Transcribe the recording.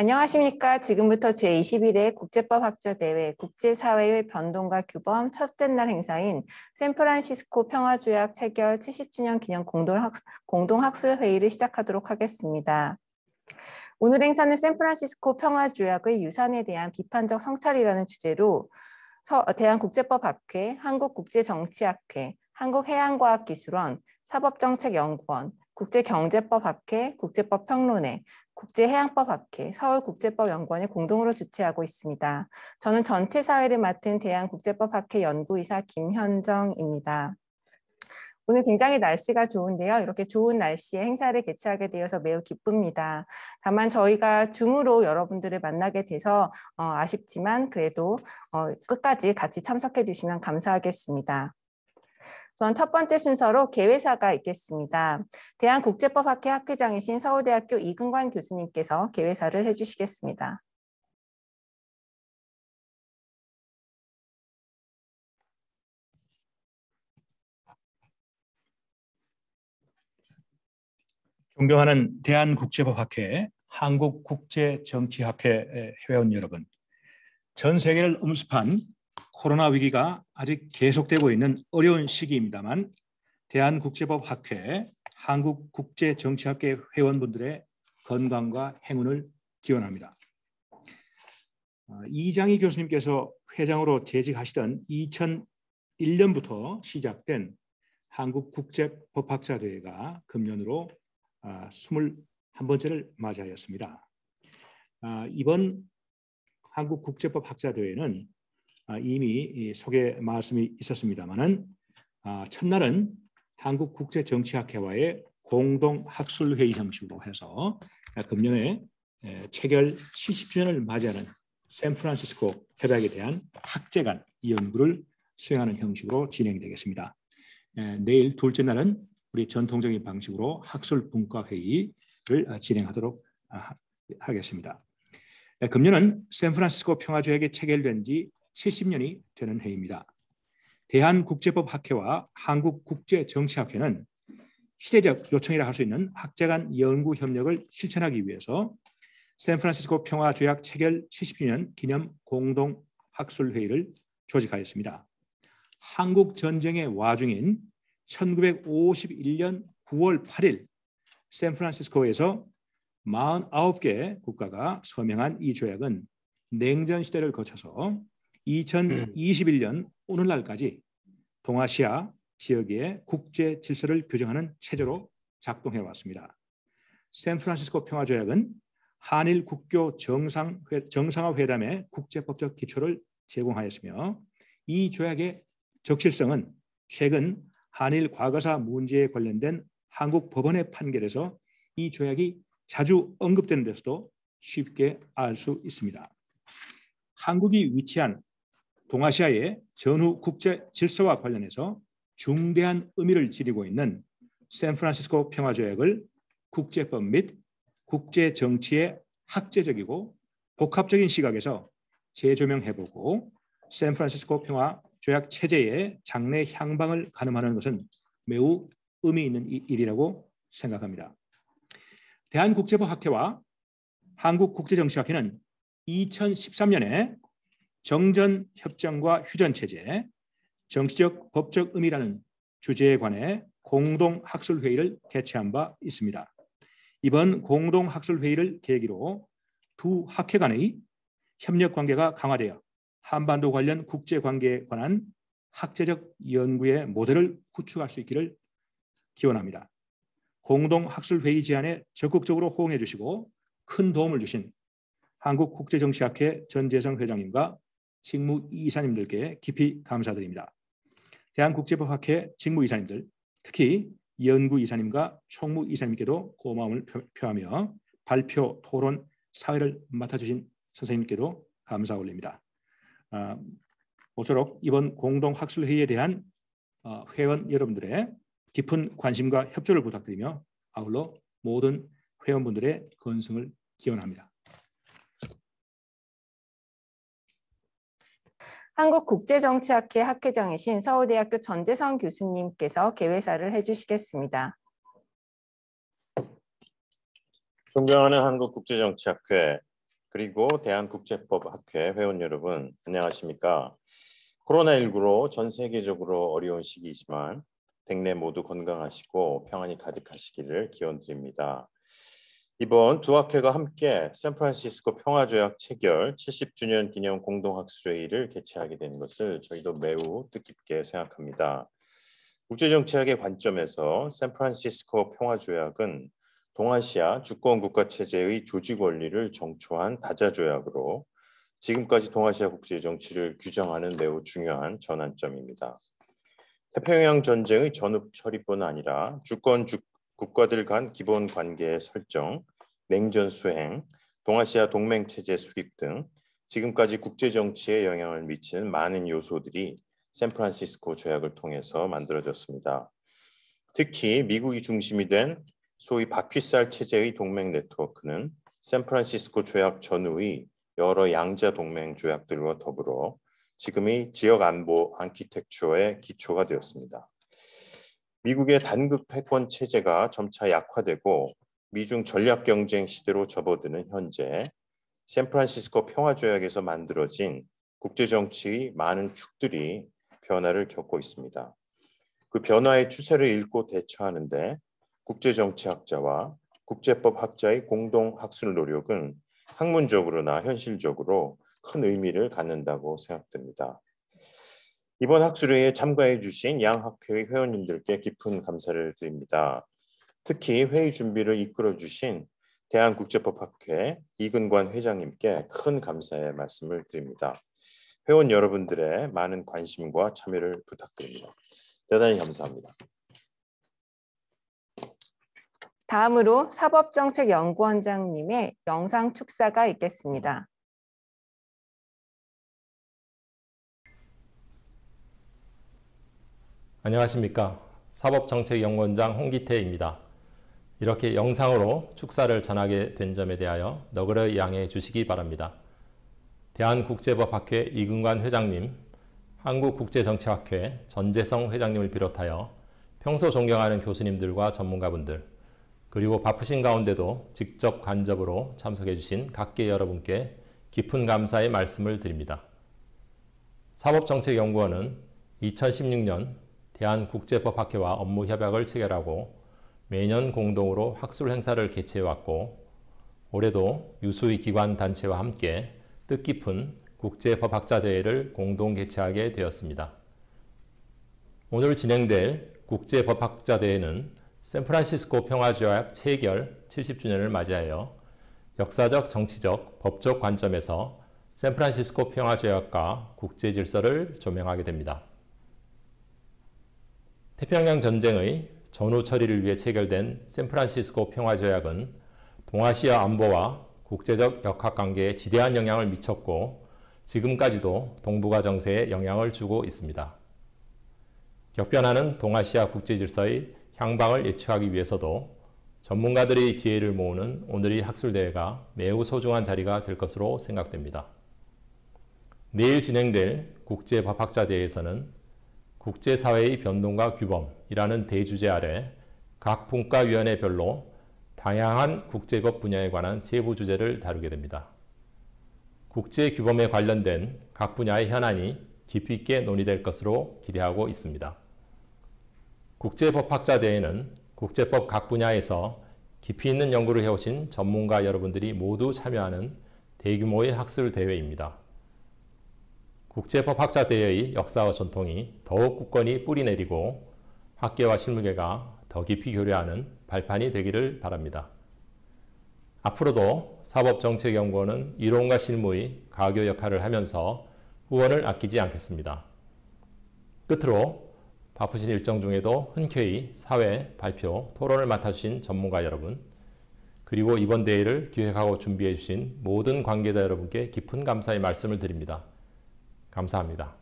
안녕하십니까. 지금부터 제21회 국제법학자대회 국제사회의 변동과 규범 첫째 날 행사인 샌프란시스코 평화조약 체결 70주년 기념 공동학술회의를 시작하도록 하겠습니다. 오늘 행사는 샌프란시스코 평화조약의 유산에 대한 비판적 성찰이라는 주제로 대한국제법학회, 한국국제정치학회, 한국해양과학기술원, 사법정책연구원, 국제경제법학회, 국제법평론회, 국제해양법학회, 서울국제법연구원이 공동으로 주최하고 있습니다. 저는 전체 사회를 맡은 대한국제법학회 연구이사 김현정입니다. 오늘 굉장히 날씨가 좋은데요. 이렇게 좋은 날씨에 행사를 개최하게 되어서 매우 기쁩니다. 다만 저희가 줌으로 여러분들을 만나게 돼서 아쉽지만 그래도 끝까지 같이 참석해 주시면 감사하겠습니다. 전 첫 번째 순서로 개회사가 있겠습니다. 대한국제법학회 학회장이신 서울대학교 이근관 교수님께서 개회사를 해주시겠습니다. 존경하는 대한국제법학회, 한국국제정치학회 회원 여러분, 전 세계를 엄습한 코로나 위기가 아직 계속되고 있는 어려운 시기입니다만 대한국제법학회, 한국국제정치학회 회원분들의 건강과 행운을 기원합니다. 이장희 교수님께서 회장으로 재직하시던 2001년부터 시작된 한국국제법학자대회가 금년으로 21번째를 맞이하였습니다. 이번 한국국제법학자대회는 이미 소개 말씀이 있었습니다만은 첫날은 한국국제정치학회와의 공동학술회의 형식으로 해서 금년에 체결 70주년을 맞이하는 샌프란시스코 협약에 대한 학제 간 연구를 수행하는 형식으로 진행되겠습니다. 내일 둘째 날은 우리 전통적인 방식으로 학술분과회의를 진행하도록 하겠습니다. 금년은 샌프란시스코 평화조약이 체결된 지 70년이 되는 해입니다. 대한국제법학회와 한국국제정치학회는 시대적 요청이라 할 수 있는 학제 간 연구 협력을 실천하기 위해서 샌프란시스코 평화조약 체결 70주년 기념 공동학술회의를 조직하였습니다. 한국 전쟁의 와중인 1951년 9월 8일 샌프란시스코에서 49개 국가가 서명한 이 조약은 냉전 시대를 거쳐서 2021년 오늘날까지 동아시아 지역의 국제 질서를 규정하는 체제로 작동해 왔습니다. 샌프란시스코 평화조약은 한일 국교 정상화 회담의 국제법적 기초를 제공하였으며 이 조약의 적실성은 최근 한일 과거사 문제에 관련된 한국 법원의 판결에서 이 조약이 자주 언급되는 데서도 쉽게 알 수 있습니다. 한국이 위치한 동아시아의 전후 국제 질서와 관련해서 중대한 의미를 지니고 있는 샌프란시스코 평화조약을 국제법 및 국제 정치의 학제적이고 복합적인 시각에서 재조명해보고 샌프란시스코 평화조약 체제의 장래 향방을 가늠하는 것은 매우 의미 있는 일이라고 생각합니다. 대한국제법학회와 한국국제정치학회는 2013년에 정전협정과 휴전체제, 정치적 법적 의미라는 주제에 관해 공동학술회의를 개최한 바 있습니다. 이번 공동학술회의를 계기로 두 학회 간의 협력관계가 강화되어 한반도 관련 국제관계에 관한 학제적 연구의 모델을 구축할 수 있기를 기원합니다. 공동학술회의 제안에 적극적으로 호응해 주시고 큰 도움을 주신 한국국제정치학회 전재성 회장님과 직무이사님들께 깊이 감사드립니다. 대한국제법학회 직무이사님들, 특히 연구이사님과 총무이사님께도 고마움을 표하며 발표, 토론, 사회를 맡아주신 선생님께도 감사 올립니다. 모쪼록 이번 공동학술회의에 대한 회원 여러분들의 깊은 관심과 협조를 부탁드리며 아울러 모든 회원분들의 건승을 기원합니다. 한국국제정치학회 학회장이신 서울대학교 전재성 교수님께서 개회사를 해주시겠습니다. 존경하는 한국국제정치학회 그리고 대한국제법학회 회원 여러분, 안녕하십니까? 코로나19로 전 세계적으로 어려운 시기이지만 댁내 모두 건강하시고 평안이 가득하시기를 기원드립니다. 이번 두 학회가 함께 샌프란시스코 평화조약 체결 70주년 기념 공동학술회의를 개최하게 된 것을 저희도 매우 뜻깊게 생각합니다. 국제정치학의 관점에서 샌프란시스코 평화조약은 동아시아 주권국가체제의 조직 원리를 정초한 다자조약으로 지금까지 동아시아 국제정치를 규정하는 매우 중요한 전환점입니다. 태평양 전쟁의 전후 처리뿐 아니라 주권 국가들 간 기본 관계의 설정, 냉전 수행, 동아시아 동맹체제 수립 등 지금까지 국제정치에 영향을 미치는 많은 요소들이 샌프란시스코 조약을 통해서 만들어졌습니다. 특히 미국이 중심이 된 소위 바퀴살 체제의 동맹 네트워크는 샌프란시스코 조약 전후의 여러 양자 동맹 조약들과 더불어 지금의 지역 안보 아키텍처의 기초가 되었습니다. 미국의 단극 패권 체제가 점차 약화되고 미중 전략 경쟁 시대로 접어드는 현재 샌프란시스코 평화조약에서 만들어진 국제정치의 많은 축들이 변화를 겪고 있습니다. 그 변화의 추세를 읽고 대처하는 데 국제정치학자와 국제법학자의 공동 학술 노력은 학문적으로나 현실적으로 큰 의미를 갖는다고 생각됩니다. 이번 학술회의에 참가해 주신 양 학회의 회원님들께 깊은 감사를 드립니다. 특히 회의 준비를 이끌어 주신 대한국제법학회 이근관 회장님께 큰 감사의 말씀을 드립니다. 회원 여러분들의 많은 관심과 참여를 부탁드립니다. 대단히 감사합니다. 다음으로 사법정책연구원장님의 영상 축사가 있겠습니다. 안녕하십니까. 사법정책연구원장 홍기태입니다. 이렇게 영상으로 축사를 전하게 된 점에 대하여 너그러 양해해 주시기 바랍니다. 대한국제법학회 이근관 회장님, 한국국제정치학회 전재성 회장님을 비롯하여 평소 존경하는 교수님들과 전문가분들, 그리고 바쁘신 가운데도 직접 간접으로 참석해 주신 각계 여러분께 깊은 감사의 말씀을 드립니다. 사법정책연구원은 2016년 대한국제법학회와 업무협약을 체결하고 매년 공동으로 학술 행사를 개최해왔고 올해도 유수의 기관 단체와 함께 뜻깊은 국제법학자대회를 공동 개최하게 되었습니다. 오늘 진행될 국제법학자대회는 샌프란시스코 평화조약 체결 70주년을 맞이하여 역사적, 정치적, 법적 관점에서 샌프란시스코 평화조약과 국제질서를 조명하게 됩니다. 태평양 전쟁의 전후 처리를 위해 체결된 샌프란시스코 평화조약은 동아시아 안보와 국제적 역학관계에 지대한 영향을 미쳤고 지금까지도 동북아 정세에 영향을 주고 있습니다. 격변하는 동아시아 국제질서의 향방을 예측하기 위해서도 전문가들의 지혜를 모으는 오늘의 학술대회가 매우 소중한 자리가 될 것으로 생각됩니다. 내일 진행될 국제법학자대회에서는 국제사회의 변동과 규범이라는 대주제 아래 각 분과위원회별로 다양한 국제법 분야에 관한 세부 주제를 다루게 됩니다. 국제규범에 관련된 각 분야의 현안이 깊이 있게 논의될 것으로 기대하고 있습니다. 국제법학자대회는 국제법 각 분야에서 깊이 있는 연구를 해오신 전문가 여러분들이 모두 참여하는 대규모의 학술대회입니다. 국제법학자대회의 역사와 전통이 더욱 굳건히 뿌리내리고 학계와 실무계가 더 깊이 교류하는 발판이 되기를 바랍니다. 앞으로도 사법정책연구원은 이론과 실무의 가교 역할을 하면서 후원을 아끼지 않겠습니다. 끝으로 바쁘신 일정 중에도 흔쾌히 사회, 발표, 토론을 맡아주신 전문가 여러분, 그리고 이번 대회를 기획하고 준비해 주신 모든 관계자 여러분께 깊은 감사의 말씀을 드립니다. 감사합니다.